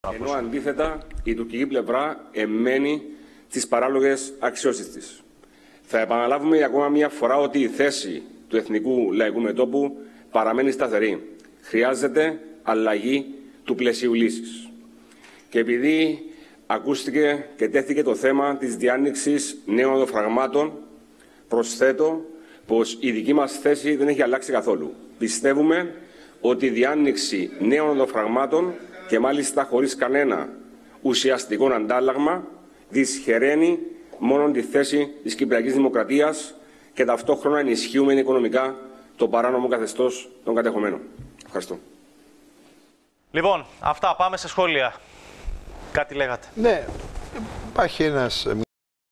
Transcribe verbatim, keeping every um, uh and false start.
Ενώ αντίθετα η τουρκική πλευρά εμένει στις παράλογες αξιώσεις της. Θα επαναλάβουμε για ακόμα μια φορά ότι η θέση του Εθνικού Λαϊκού Μετώπου παραμένει σταθερή. Χρειάζεται αλλαγή του πλαισίου λύσης. Και επειδή ακούστηκε και τέθηκε το θέμα της διάνοιξης νέων οδοφραγμάτων, προσθέτω πως η δική μας θέση δεν έχει αλλάξει καθόλου. Πιστεύουμε ότι η διάνοιξη νέων οδοφραγμάτων και μάλιστα χωρίς κανένα ουσιαστικό αντάλλαγμα δυσχεραίνει μόνο τη θέση της Κυπριακής Δημοκρατίας και ταυτόχρονα ενισχύουμε οικονομικά το παράνομο καθεστώς των κατεχομένων. Ευχαριστώ. Λοιπόν, αυτά. Πάμε σε σχόλια. Κάτι λέγατε. Ναι, υπάρχει ένας...